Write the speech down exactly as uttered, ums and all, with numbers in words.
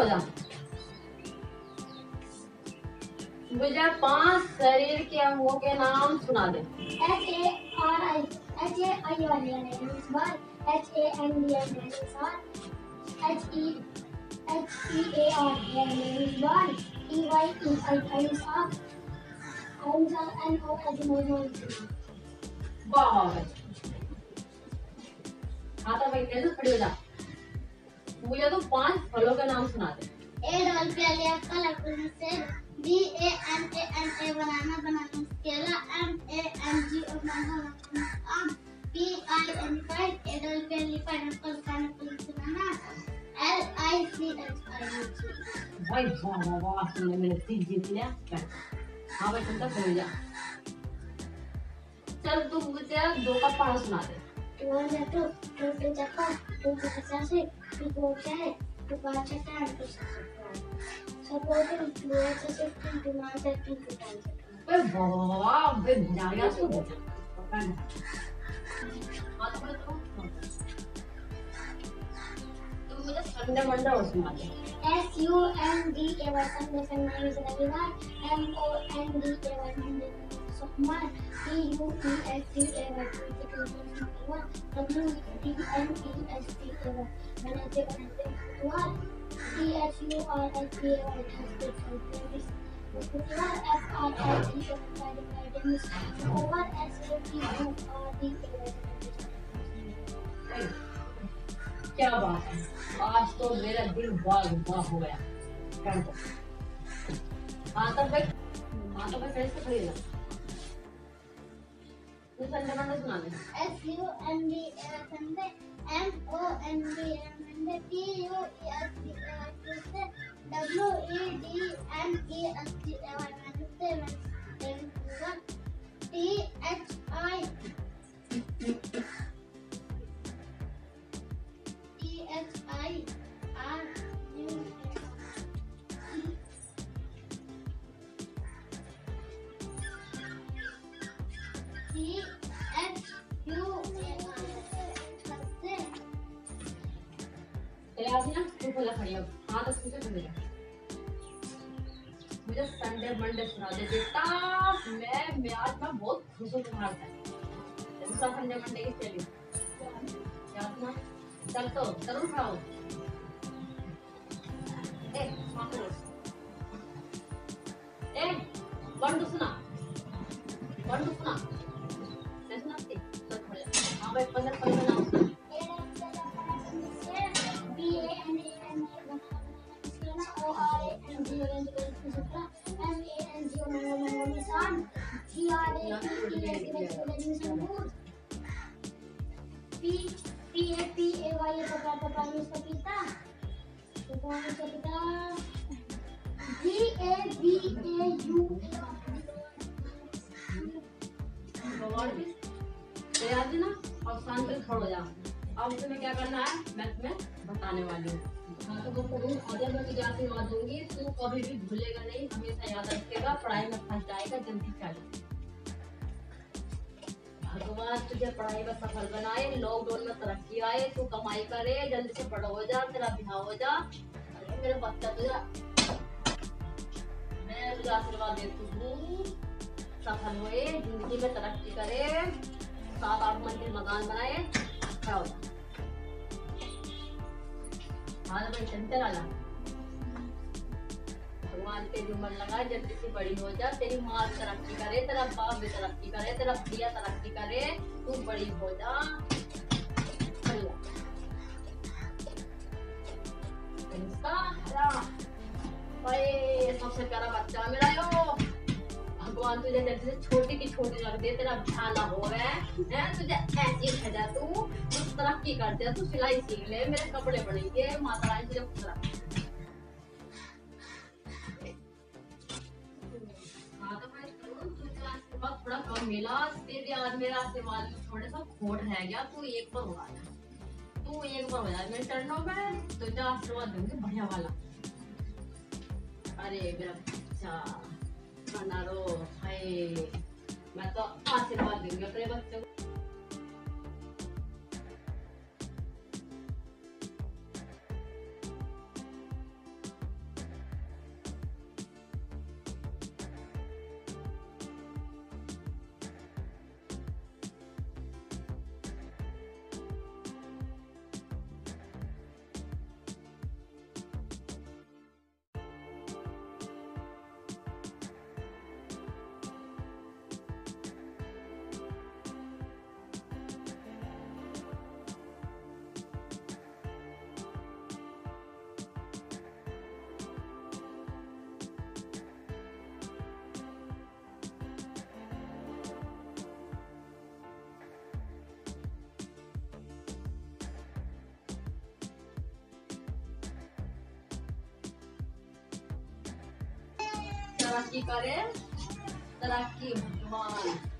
जा। मुझे पांच शरीर के अंगों के नाम सुना दे। H A R I H A I वाली है बार H A N D N बार H E H E A R है बार ई वाई ई आई आई सार एन जा एन ओ एच नो वाह हाँ तो भाई कैसे खड़ी हो जा। मुझे तो पांच फलों के नाम सुना दे। A double P L apple apple से B A N A N A banana banana केला M A N G O banana आम P I N five A double P L pineapple pineapple banana L I C H I भाई वाह वाह वाह तुमने मेरे तीन जीत लिया। हाँ भाई तुम तक हो जा। चल तू मुझे दो का पढ़ा सुना दे। One to two, two to the four, two to the six, two to the eight, two to the ten, two to the supporting two to sixteen to nine thirteen to ten. बे वाह बे जाया तो पता नहीं। हाँ तो बोले तो तू मुझे संडे मंडे और सुना दे। S U N D A Y Sunday Sunday is रविवार M O N D A Y Monday सोमवार T U T S T A Y Tuesday W E N E S T A Y Wednesday Wednesday बुधवार T H U R S T A Y Thursday Friday बुधवार F R I D A Y Friday Friday सोमवार S A T U R D A Y क्या बात है आज तो मेरा दिल बाग बाग हो गया। कर दो। हाँ तो भाई हाँ तो भाई कैसे खड़ी है। तू संडे मंडे सुना दे। S U N D A Sunday M O N D A Monday T U E S T A Y Tuesday W E D N E S T A Y Wednesday Wednesday T H I T H I R U T H U तेरे आज ना तू बोला खड़ी हो। हाँ तो तुझे खड़ी है। मुझे संडे मंडे सुना दे बेटा। मैं मैं आज मैं बहुत खुश हूँ तुम्हारे साथ। दूसरा संडे मंडे की चली क्या सुना। चल तो जरूर खाओ। ए वहाँ पे ए बंडू सुना बंडू सुना नहीं सुनाती चल खड़े। हाँ भाई पंद्रह पंद्रह नाम सुना। P P A P A Y पपा पपा इसका पिता पपा इसका पिता D A B A U भगवान भी तेरे आज ना अब शांत से खड़ो जा। अब तुम्हें क्या करना है मैं तुम्हें बताने वाली हूँ। हाँ तो वो करूँ अगर मैं तुझे आशीर्वाद दूंगी तू कभी भी भूलेगा नहीं हमेशा याद रखेगा पढ़ाई में फंस जाएगा जल्दी चल। भगवान तुझे पढ़ाई में सफल बनाए लॉकडाउन में तरक्की आए तू कमाई करे जल्दी से बड़ा हो जा तेरा ब्याह हो जा। अरे मेरे बच्चा तुझे मैं तुझे आशीर्वाद देती हूँ सफल हुए जिंदगी में तरक्की करे सात आठ मंजिल मकान बनाए क्या हो जा। हाँ भाई चलते रहा भगवान तेरी उम्र लगा जल्दी से बड़ी हो जा तेरी माँ तरक्की करे तेरा बाप भी तरक्की करे तेरा भैया तरक्की करे तू बड़ी हो जा। सबसे प्यारा बच्चा मेरा यो भगवान तुझे जैसे छोटी की छोटी रख दे तेरा भयाना हो गया है तुझे ऐसी खजा तू तू तरक्की कर दे तू सिलाई सीख ले मेरे कपड़े बनेंगे माता रानी तुझे खुश रख। थोड़ा कम मिला तेरे आज मेरा आशीर्वाद में थोड़ा सा खोट रह गया तू एक बार हो तू एक बार हो जाए मेरे चरणों में तुझे आशीर्वाद दूंगी बढ़िया वाला। अरे मेरा बच्चा बना रो हाय मैं तो आशीर्वाद दूंगी अपने बच्चे को। तरक्की करे, तरक्की भगवान।